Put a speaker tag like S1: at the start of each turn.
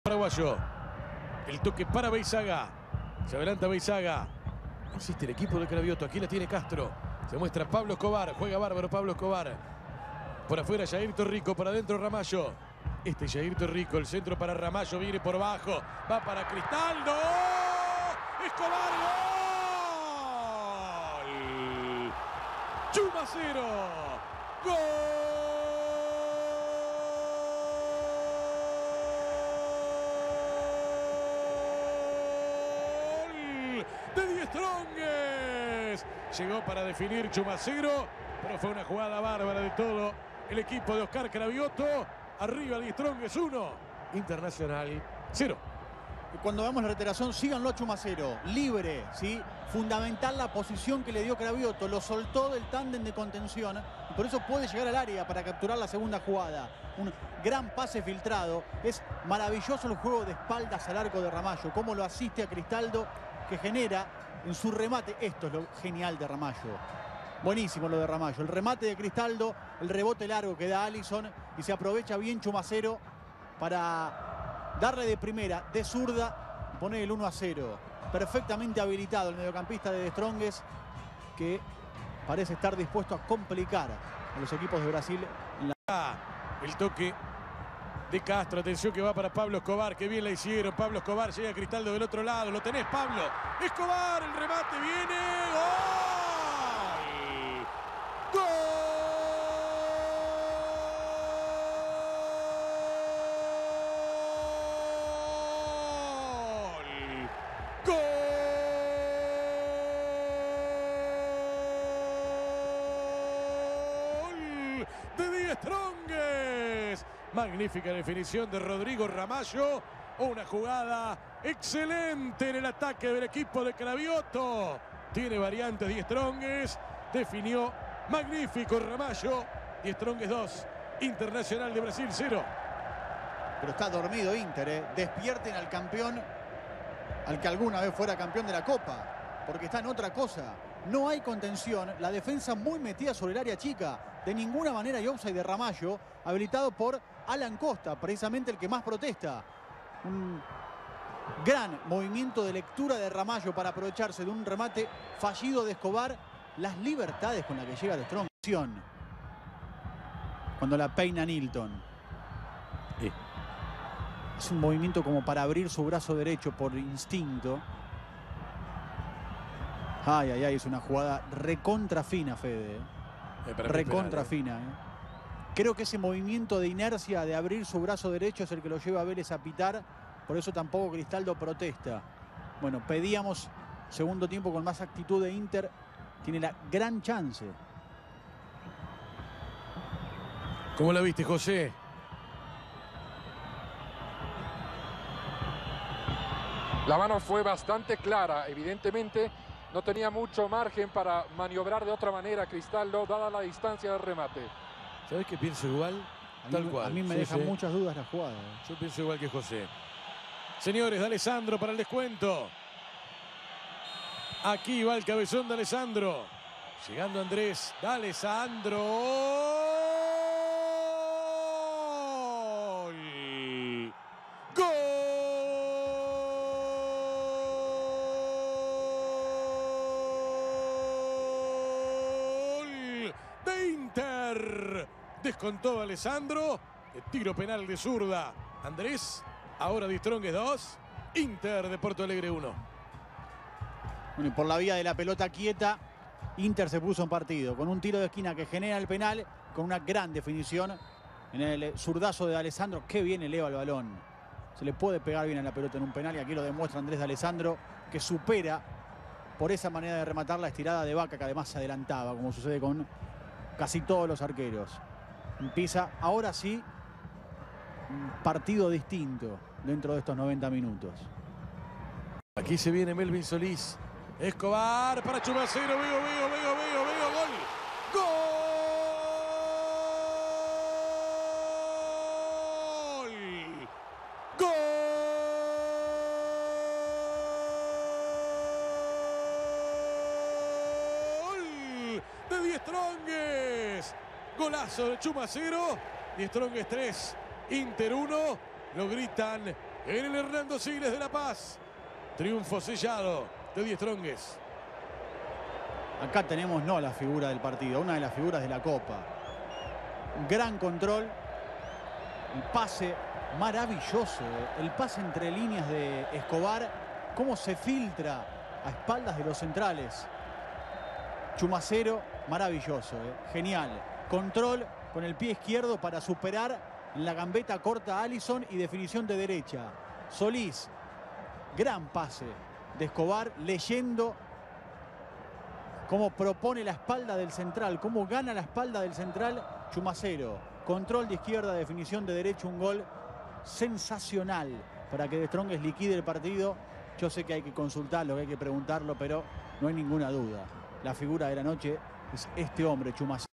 S1: Paraguayo. El toque para Beizaga. Se adelanta Beizaga. Insiste el equipo de Cravioto. Aquí la tiene Castro. Se muestra Pablo Escobar. Juega bárbaro Pablo Escobar. Por afuera Jair Torrico. Para adentro Ramallo. Este Jair Torrico. El centro para Ramallo. Viene por abajo. Va para Cristaldo. Escobar. ¡Gol! Chumacero. ¡Gol! De Die Strongest. Llegó para definir Chumacero, pero fue una jugada bárbara de todo el equipo de Oscar Cravioto. Arriba Die Strongest 1, Internacional 0.
S2: Y cuando vemos la reiteración, síganlo a Chumacero, libre, ¿sí? Fundamental la posición que le dio Cravioto, lo soltó del tándem de contención y por eso puede llegar al área para capturar la segunda jugada. Un gran pase filtrado, es maravilloso el juego de espaldas al arco de Ramallo, cómo lo asiste a Cristaldo, que genera en su remate. Esto es lo genial de Ramallo. Buenísimo lo de Ramallo. El remate de Cristaldo, el rebote largo que da Alisson y se aprovecha bien Chumacero para darle de primera, de zurda, y poner el 1-0. Perfectamente habilitado el mediocampista de Die Strongest, que parece estar dispuesto a complicar a los equipos de Brasil.
S1: El toque de Castro, atención que va para Pablo Escobar, que bien la hicieron. Pablo Escobar, llega a Cristaldo del otro lado, lo tenés Pablo. Escobar, el remate viene, ¡gol! ¡Gol! ¡Gol! De Die Strongest. Magnífica definición de Rodrigo Ramallo. Una jugada excelente en el ataque del equipo de Cravioto. Tiene variantes Die Strongest. Definió magnífico Ramallo. Die Strongest 2. Internacional de Brasil 0.
S2: Pero está dormido Inter, ¿eh? Despierten al campeón, al que alguna vez fuera campeón de la Copa, porque está en otra cosa. No hay contención, la defensa muy metida sobre el área chica. De ninguna manera hay offside de Ramallo, habilitado por Alan Costa, precisamente el que más protesta. Un gran movimiento de lectura de Ramallo para aprovecharse de un remate fallido de Escobar. Las libertades con las que llega de Strong. Cuando la peina Nilton. Es un movimiento como para abrir su brazo derecho por instinto. Ay, ay, ay, es una jugada recontra fina, Fede. Recontra fina. Creo que ese movimiento de inercia de abrir su brazo derecho es el que lo lleva a Vélez a pitar. Por eso tampoco Cristaldo protesta. Bueno, pedíamos segundo tiempo con más actitud de Inter. Tiene la gran chance.
S1: ¿Cómo la viste, José?
S3: La mano fue bastante clara, evidentemente no tenía mucho margen para maniobrar de otra manera Cristaldo, dada la distancia del remate.
S1: ¿Sabes qué pienso igual? Tal cual.
S2: A mí me deja muchas dudas la jugada.
S1: Yo pienso igual que José. Señores, de Alessandro para el descuento. Aquí va el cabezón de Alessandro. Llegando Andrés. De Alessandro. De Inter. Descontó Alessandro. De tiro penal de zurda. Andrés. Ahora Die Strongest 2. Inter de Porto Alegre 1.
S2: Bueno, y por la vía de la pelota quieta, Inter se puso en partido. Con un tiro de esquina que genera el penal. Con una gran definición en el zurdazo de Alessandro. Qué bien eleva el balón. Se le puede pegar bien a la pelota en un penal. Y aquí lo demuestra Andrés de Alessandro, que supera por esa manera de rematar la estirada de Vaca, que además se adelantaba, como sucede con casi todos los arqueros. Empieza ahora sí un partido distinto dentro de estos 90 minutos.
S1: Aquí se viene Melvin Solís. Escobar para Chumacero. Veo, gol. ¡Gol! ¡Gol! De Die Strongest. Golazo de Chumacero. Die Strongest 3, Inter 1. Lo gritan en el Hernando Siles de La Paz. Triunfo sellado de Die Strongest.
S2: Acá tenemos no la figura del partido, una de las figuras de la Copa. Gran control. El pase maravilloso. El pase entre líneas de Escobar. Cómo se filtra a espaldas de los centrales. Chumacero, maravilloso. Genial. Control con el pie izquierdo para superar en la gambeta corta a Alisson y definición de derecha. Solís. Gran pase de Escobar, leyendo cómo propone la espalda del central, cómo gana la espalda del central Chumacero. Control de izquierda, definición de derecha, un gol sensacional para que Die Strongest liquide el partido. Yo sé que hay que consultarlo, que hay que preguntarlo, pero no hay ninguna duda. La figura de la noche es este hombre, Chumacero.